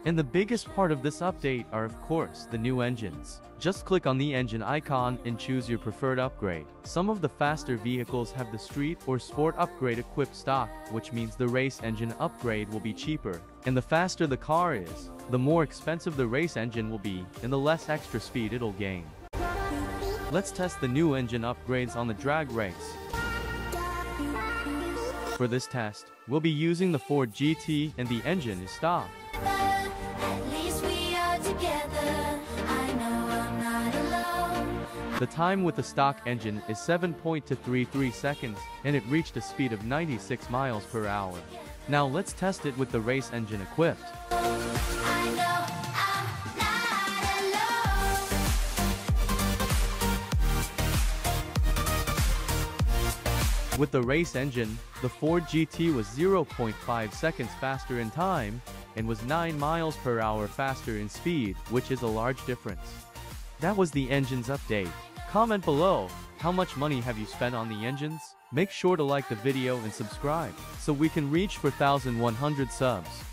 And the biggest part of this update are of course the new engines. Just click on the engine icon and choose your preferred upgrade. Some of the faster vehicles have the street or sport upgrade equipped stock, which means the race engine upgrade will be cheaper. And the faster the car is, the more expensive the race engine will be, and the less extra speed it'll gain. Let's test the new engine upgrades on the drag race. For this test, we'll be using the Ford GT and the engine is stock. The time with the stock engine is 7.233 seconds, and it reached a speed of 96 miles per hour. Now let's test it with the race engine equipped. With the race engine, the Ford GT was 0.5 seconds faster in time, and was 9 miles per hour faster in speed, which is a large difference. That was the engines update. Comment below, how much money have you spent on the engines? Make sure to like the video and subscribe, so we can reach 4,100 subs.